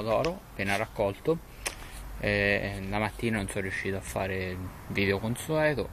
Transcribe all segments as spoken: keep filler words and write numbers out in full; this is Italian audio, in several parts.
pomodoro appena raccolto. Eh, la mattina non sono riuscito a fare il video consueto,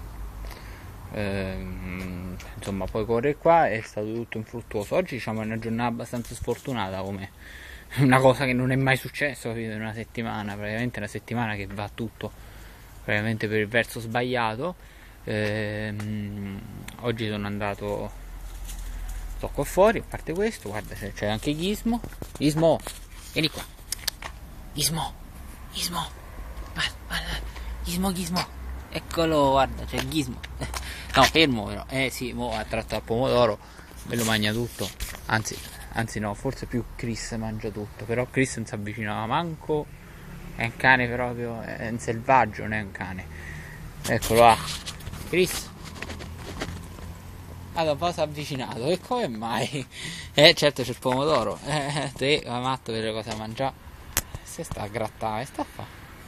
eh, insomma poi correre qua è stato tutto infruttuoso. Oggi diciamo è una giornata abbastanza sfortunata, come una cosa che non è mai successo in una settimana, praticamente una settimana che va tutto praticamente per il verso sbagliato. Eh, oggi sono andato, sto qua fuori, a parte questo, guarda c'è anche Gizmo. Gizmo, vieni qua. Gizmo, Gizmo, guarda, guarda, Gizmo, Gizmo, eccolo, guarda, c'è Gizmo. No, fermo però, eh sì, mo ha tratto al pomodoro, me lo mangia tutto, anzi, anzi no, forse più Chris mangia tutto, però Chris non si avvicinava manco, è un cane proprio, è un selvaggio, non è un cane. Eccolo là, Chris. Allora, poi si è avvicinato, e come mai? Eh certo c'è il pomodoro, eh, te vai matto per le cose da mangiare. Se sta a grattare, sta a fa.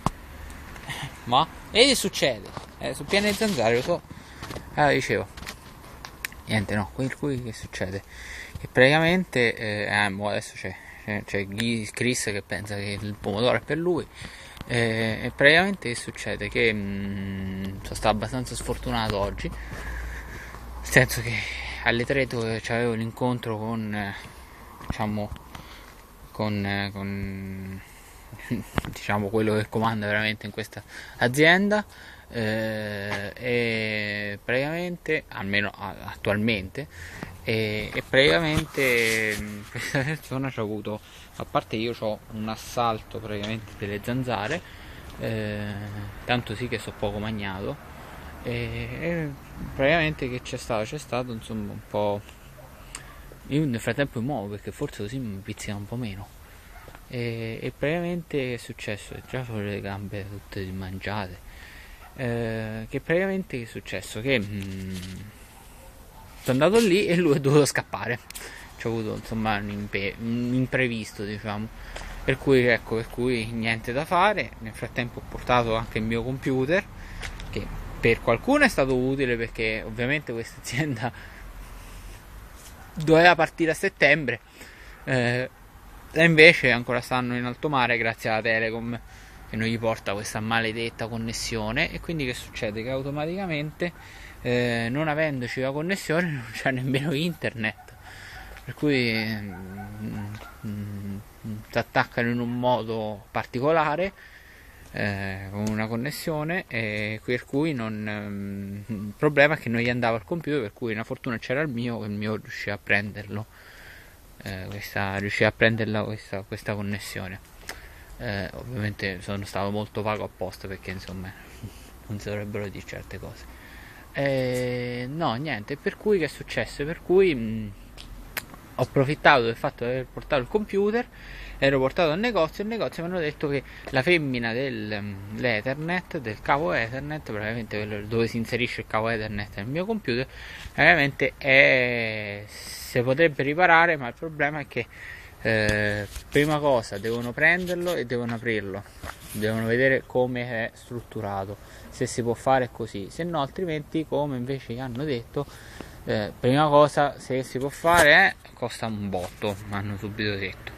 Ma, e che succede? Eh, su piene zanzare, lo so. Allora dicevo, niente, no, quel qui che succede? Che praticamente, eh, eh adesso c'è, c'è, c'è Chris che pensa che il pomodoro è per lui. Eh, e praticamente che succede? Che mh, sono stato abbastanza sfortunato oggi, nel senso che alle tre avevo l'incontro con, eh, diciamo, con, eh, con diciamo quello che comanda veramente in questa azienda, eh, e praticamente, almeno attualmente, e, e praticamente questa persona ci ha avuto, a parte io ho un assalto praticamente delle zanzare, eh, tanto sì che so poco magnato, e, e praticamente che c'è stato c'è stato insomma un po', io nel frattempo mi muovo perché forse così mi pizzica un po' meno. E, e praticamente che è successo? Già ho le gambe tutte mangiate, eh, che praticamente che è successo? Che mm, sono andato lì e lui è dovuto scappare, c'è avuto insomma un, impe- un imprevisto, diciamo, per cui ecco, per cui niente da fare. Nel frattempo ho portato anche il mio computer, che per qualcuno è stato utile perché ovviamente questa azienda doveva partire a settembre, eh, e invece ancora stanno in alto mare grazie alla Telecom che non gli porta questa maledetta connessione. E quindi che succede? Che automaticamente, eh, non avendoci la connessione, non c'è nemmeno internet, per cui mm, mm, si attaccano in un modo particolare, eh, con una connessione, e per cui non, mm, il problema è che non gli andava il computer, per cui una fortuna c'era il mio, che il mio riusciva a prenderlo. Eh, questa, riuscire a prenderla questa, questa connessione. Eh, ovviamente sono stato molto vago apposta perché insomma non si dovrebbero dire certe cose. Eh, no, niente, per cui che è successo? Per cui mh, ho approfittato del fatto di aver portato il computer, ero portato al negozio, il negozio mi hanno detto che la femmina dell'Ethernet, del cavo Ethernet, praticamente dove si inserisce il cavo Ethernet nel mio computer, praticamente è, si potrebbe riparare, ma il problema è che, eh, prima cosa devono prenderlo e devono aprirlo, devono vedere come è strutturato, se si può fare così, se no altrimenti, come invece hanno detto, eh, prima cosa, se si può fare, eh, costa un botto, mi hanno subito detto.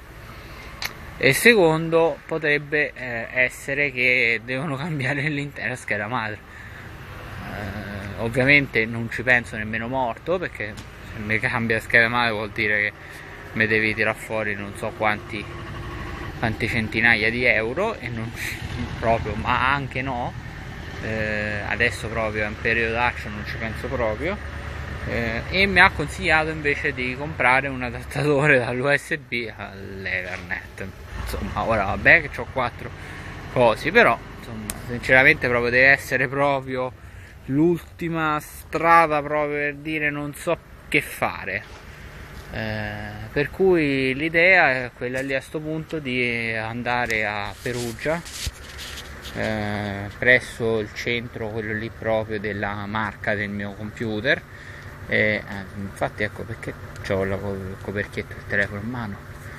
E secondo, potrebbe eh, essere che devono cambiare l'intera scheda madre. Eh, ovviamente non ci penso nemmeno morto, perché se mi cambia la scheda madre vuol dire che mi devi tirare fuori non so quanti, quante centinaia di euro, e non proprio, ma anche no. Eh, adesso proprio è un periodaccio, non ci penso proprio. Eh, e mi ha consigliato invece di comprare un adattatore dall'U S B all'Ethernet. Insomma, ora vabbè che ho quattro cosi, però insomma, sinceramente proprio deve essere proprio l'ultima strada, proprio per dire non so che fare. Eh, per cui l'idea è quella lì a sto punto di andare a Perugia, eh, presso il centro, quello lì proprio della marca del mio computer. E, eh, infatti ecco perché ho la coperchietta del telefono in mano.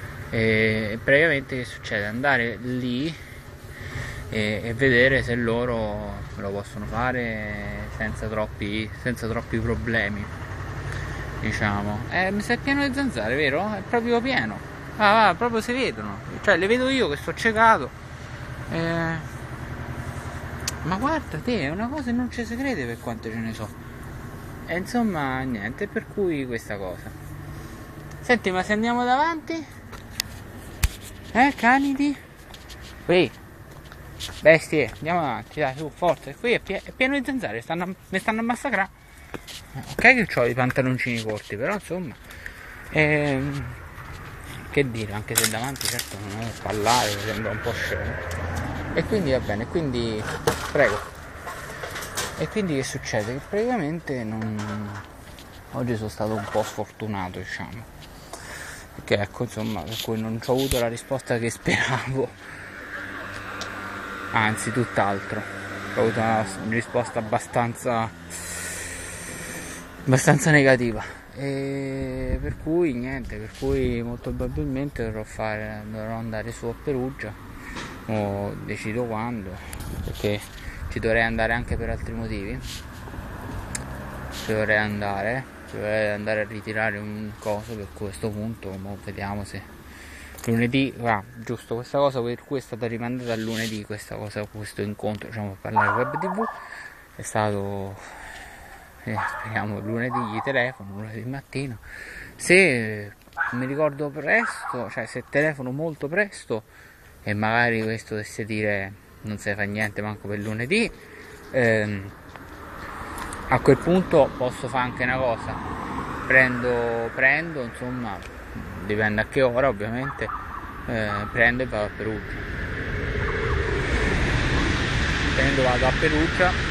E praticamente che succede? Andare lì e, e vedere se loro lo possono fare senza troppi, senza troppi problemi, diciamo. Eh, mi sa pieno di zanzare, vero? È proprio pieno. Ah, ah, proprio si vedono, cioè le vedo io che sto ciecato. Eh, ma guarda te, è una cosa che non ci si crede per quanto ce ne so. E insomma, niente, per cui questa cosa. Senti, ma se andiamo davanti? Eh, canidi? Qui, bestie, andiamo avanti, dai, su, forza. Qui è, pie- è pieno di zanzare, stanno a- mi stanno a massacrare. Ok che ho i pantaloncini corti, però insomma... Ehm, che dire, anche se davanti certo non è parlare, mi sembra un po' scemo. E quindi va bene, quindi prego. E quindi che succede? Che praticamente non... oggi sono stato un po' sfortunato, diciamo. Perché ecco, insomma, per cui non ho avuto la risposta che speravo. Anzi, tutt'altro. Ho avuto una risposta abbastanza abbastanza negativa. E per cui niente, per cui molto probabilmente dovrò fare, dovrò andare su a Perugia, o decido quando, perché ci dovrei andare anche per altri motivi. Ci dovrei andare, ci dovrei andare a ritirare un coso, per questo punto, mo vediamo se lunedì, ah, giusto, questa cosa per cui è stata rimandata a lunedì, questa cosa, questo incontro, diciamo, per parlare web tv, è stato... Eh, speriamo lunedì gli telefono, lunedì mattino, se mi ricordo presto, cioè se telefono molto presto e magari questo dovesse dire non si fa niente manco per lunedì, ehm, a quel punto posso fare anche una cosa, prendo, prendo insomma, dipende a che ora ovviamente, eh, prendo e vado a Perugia, prendo e vado a Perugia.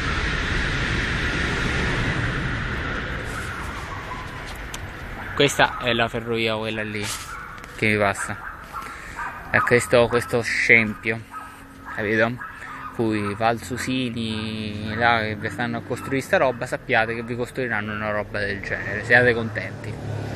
Questa è la ferrovia, quella lì che mi passa. È questo, questo scempio, capito? Cui Valsusini là che vi stanno a costruire sta roba, sappiate che vi costruiranno una roba del genere, siate contenti.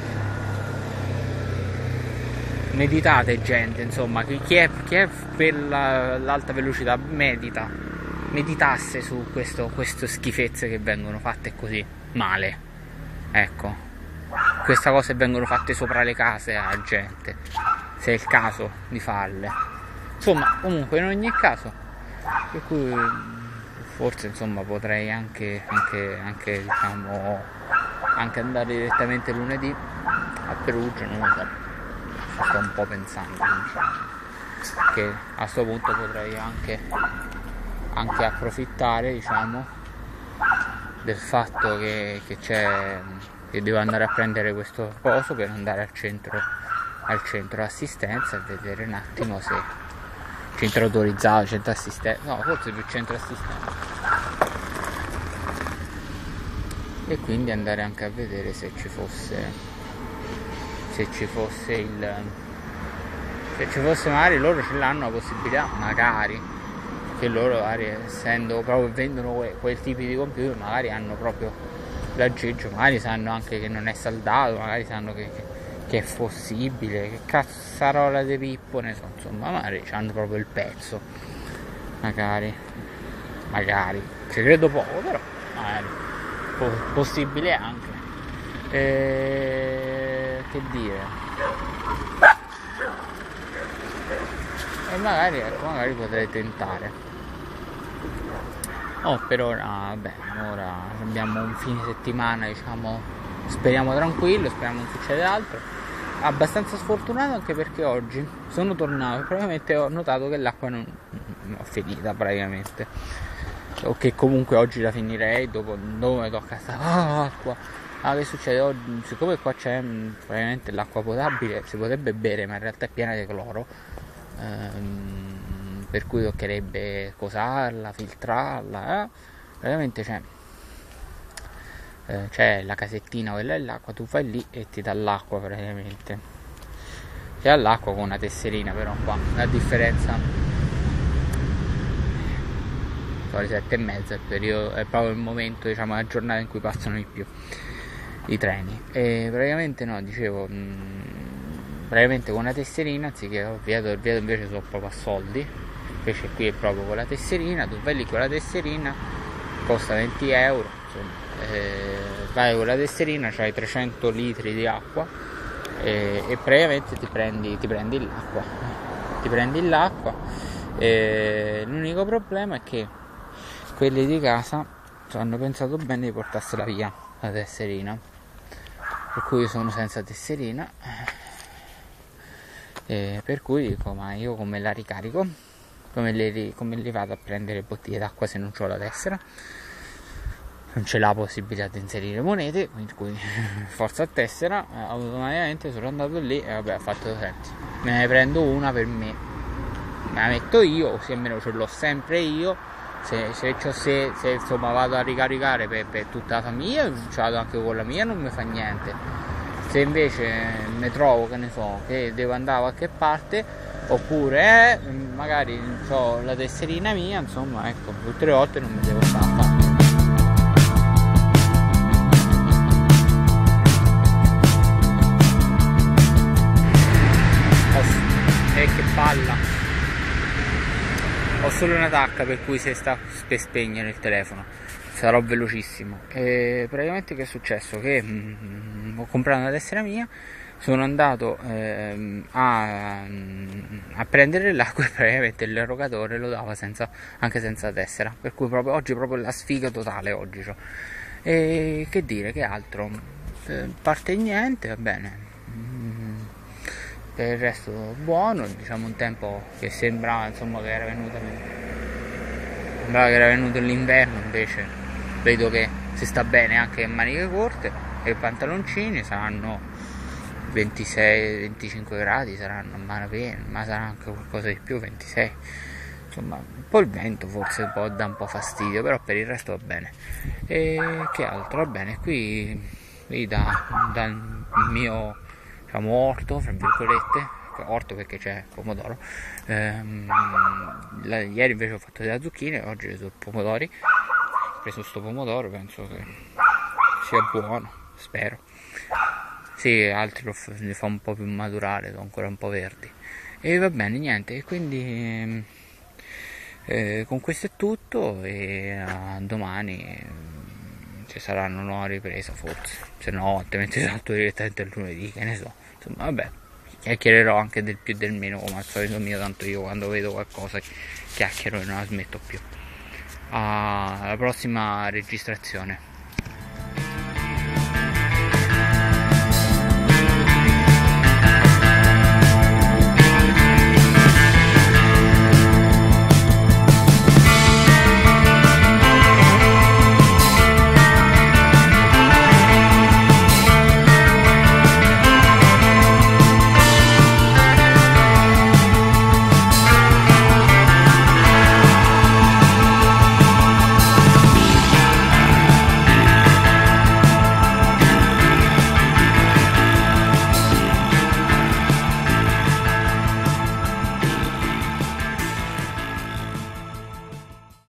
Meditate, gente, insomma, chi è, chi è per la, l'alta velocità medita, meditasse su questo, queste schifezze che vengono fatte così male, ecco. Queste cose vengono fatte sopra le case a gente, se è il caso di farle. Insomma, comunque in ogni caso, per cui forse insomma potrei anche, anche, anche diciamo, anche andare direttamente lunedì a Perugia, non lo so, ci sto un po' pensando, diciamo, che a questo punto potrei anche, anche approfittare, diciamo, del fatto che, che c'è... che devo andare a prendere questo coso per andare al centro al centro assistenza e vedere un attimo se centro autorizzato, centro assistenza, no, forse più centro assistenza, e quindi andare anche a vedere se ci fosse se ci fosse il se ci fosse magari loro ce l'hanno la possibilità, magari che loro magari, essendo proprio vendono quei, quei tipi di computer, magari hanno proprio l'aggeggio, magari sanno anche che non è saldato, magari sanno che, che è fossibile, che cazzarola di Pippo ne so, insomma, magari hanno proprio il pezzo, magari, magari, ci credo poco, però magari, po- possibile anche, e... che dire, e magari, ecco, magari potrei tentare. Oh, per ora, vabbè, ora abbiamo un fine settimana, diciamo, speriamo tranquillo, speriamo non succede altro. Abbastanza sfortunato anche perché oggi sono tornato e praticamente ho notato che l'acqua non, non ho finita praticamente. O che comunque oggi la finirei, dopo, dopo mi tocca stare, ah, acqua. Ah, che succede oggi? Siccome qua c'è praticamente l'acqua potabile, si potrebbe bere, ma in realtà è piena di cloro. Ehm, per cui toccherebbe cosarla, filtrarla, eh? Praticamente c'è, eh, c'è la casettina, quella è l'acqua, tu vai lì e ti dà l'acqua praticamente, ti dà l'acqua con una tesserina, però qua la differenza sono le sette e mezza, il periodo, è proprio il momento, diciamo, la giornata in cui passano di più i treni, e praticamente no, dicevo, mh, praticamente con una tesserina, anziché il vieto, il vieto invece sono proprio a soldi. Invece qui è proprio con la tesserina, tu vai lì con la tesserina, costa venti euro, insomma, eh, vai con la tesserina, c'hai trecento litri di acqua e, e praticamente ti prendi, ti prendi l'acqua ti prendi l'acqua e l'unico problema è che quelli di casa hanno pensato bene di portarsela via la tesserina, per cui io sono senza tesserina, e per cui dico, ma io come la ricarico, come le, come li vado a prendere bottiglie d'acqua se non ho la tessera, non c'è la possibilità di inserire monete, per cui forza a tessera, automaticamente sono andato lì e vabbè, ho fatto, senti, me ne prendo una per me, me la metto io, così almeno ce l'ho sempre io, se, se, se, se insomma vado a ricaricare per, per tutta la famiglia, ci vado anche con la mia, non mi fa niente. Se invece mi trovo, che ne so, che devo andare da qualche parte, oppure eh, magari ho la tesserina mia, insomma, ecco, tutte le volte non mi devo stare a fare. E che palla, ho solo una tacca, per cui se sta per spegnere il telefono sarò velocissimo. E praticamente che è successo? Che mm, ho comprato una tessera mia, sono andato eh, a, a prendere l'acqua e praticamente l'erogatore lo dava senza, anche senza tessera, per cui proprio oggi proprio la sfiga totale oggi c'ho. E che dire, che altro? Eh, parte niente, va bene. Mm, per il resto buono, diciamo un tempo che sembrava insomma che era venuto sembrava che era venuto l'inverno, invece vedo che si sta bene anche in maniche corte e i pantaloncini saranno ventisei venticinque gradi, saranno a malapena, ma sarà anche qualcosa di più, ventisei, insomma un po' il vento forse un po' dà un po' fastidio, però per il resto va bene. E che altro? Va bene, qui, qui da, dal mio diciamo orto, fra virgolette, orto perché c'è pomodoro, ehm, la, ieri invece ho fatto delle zucchine, oggi sono pomodori, ho preso sto pomodoro, penso che sia buono, spero. Sì, altri lo f- li fa un po' più maturare, sono ancora un po' verdi. E va bene, niente, quindi eh, con questo è tutto e a domani eh, ci sarà una nuova ripresa forse, se no altrimenti salto direttamente il lunedì, che ne so. Insomma, vabbè, chiacchiererò anche del più e del meno come al solito mio, tanto io quando vedo qualcosa chiacchiero e non la smetto più. Alla prossima registrazione.